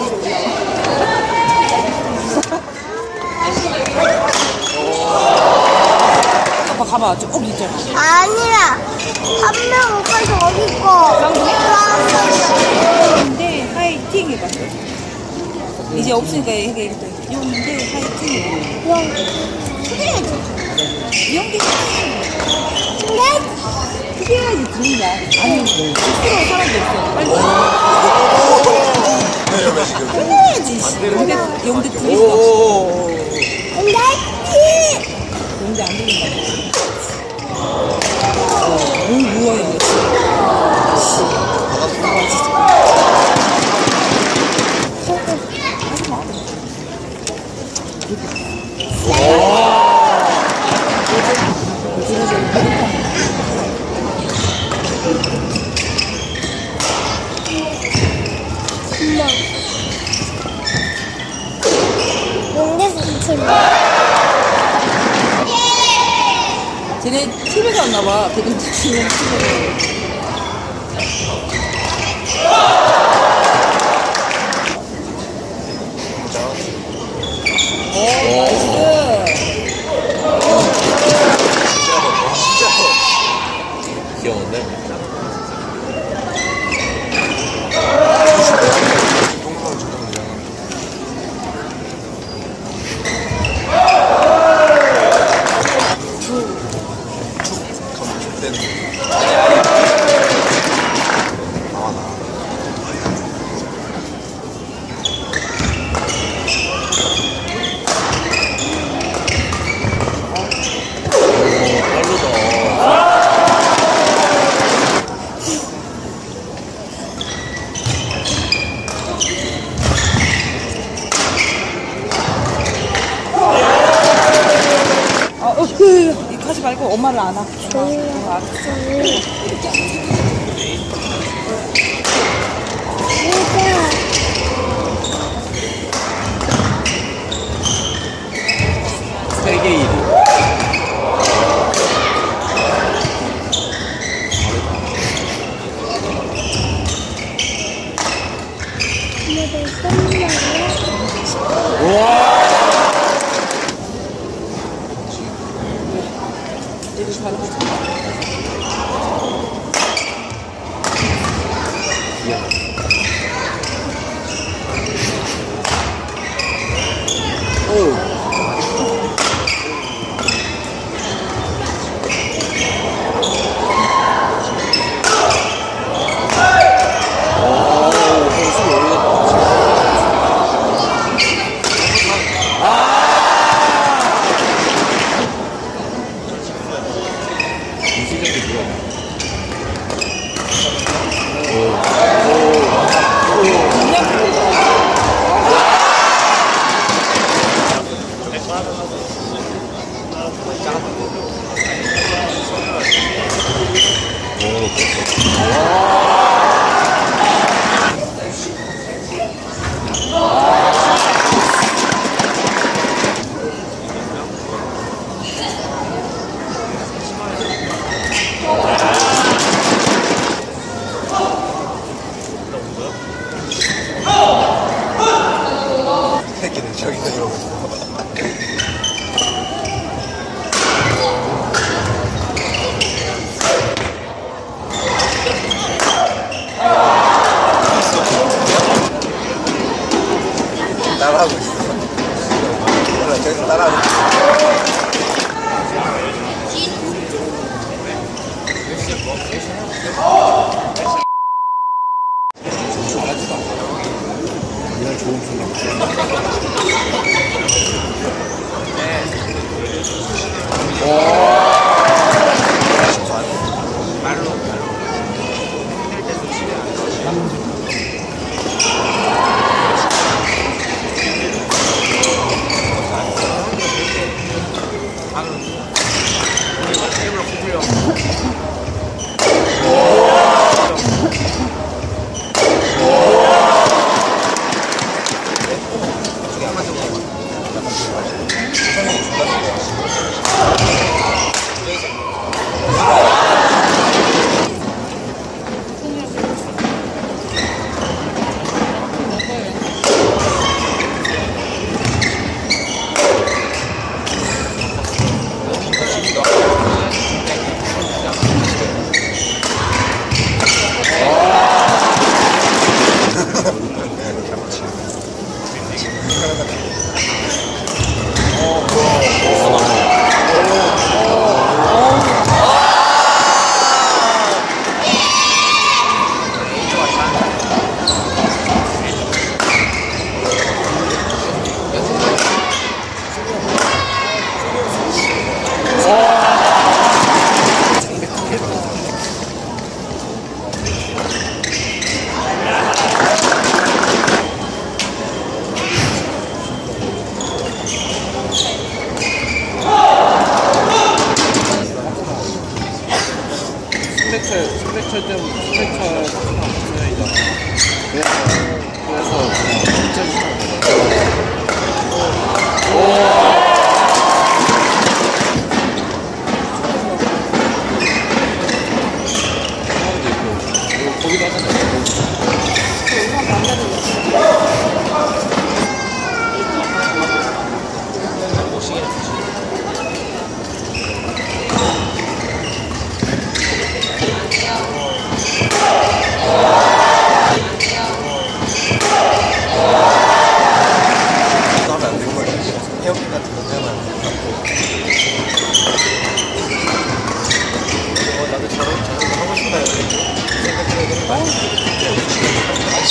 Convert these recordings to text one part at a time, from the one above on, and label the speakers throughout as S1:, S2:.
S1: 여기서 올라와. 아빠 가봐. 쭉 있잖아.
S2: 아니야. 한 명 오빠 저기 있고.
S1: 근데 화이팅 해봐. 이제 없으니까 이게 이렇게 용인데 화이팅.
S2: 영. 해야지.
S1: 용기
S2: 근데
S1: 해야지 들린다. 아니 시끄러운 사람도 없어. 빨리. 해야지. 용대 들릴 수 없어.
S2: 근데
S1: 용대 안 들린다. 뭘 누워야 돼.
S2: 용대에서 미쳤네.
S1: 쟤네 TV에서 왔나봐. 걔들 TV에서. 오, 나이스.
S3: 귀여운데?
S1: 하지 말고 엄마를 안아.
S3: 세계 1위. 우와!
S4: 새끼는 저기 들어오고 있어. 따라하고 있어. 몰라, 저기서 따라하고 있어. 그냥 좋은 순간.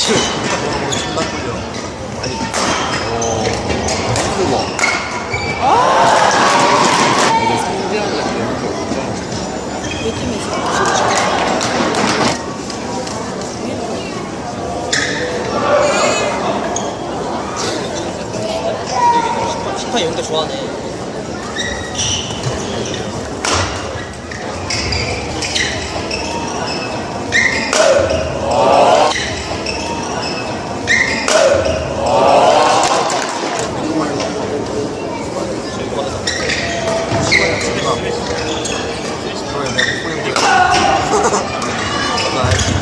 S4: 존나 끌려. 아니, 햄버거. 이게 상대하는 게
S1: 몇 팀에서?
S3: 심판 이런 거 좋아하네.
S4: 그러면 내가 못 보는 거. 나 알지.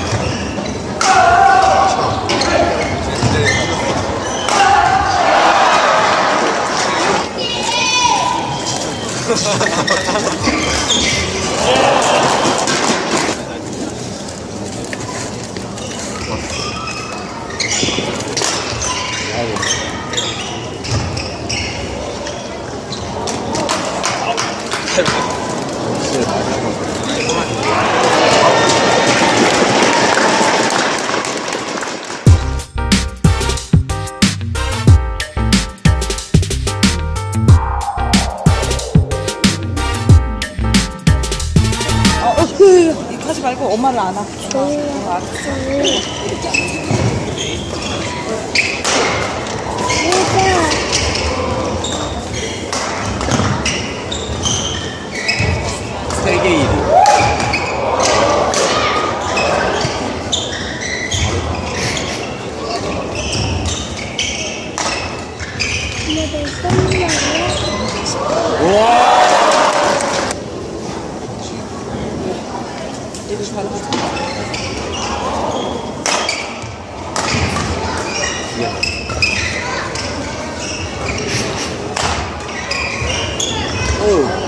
S1: 이거 하지 말고 엄마를 안아.
S4: 세계 1위.
S1: 얘도 잘하지.
S4: 오.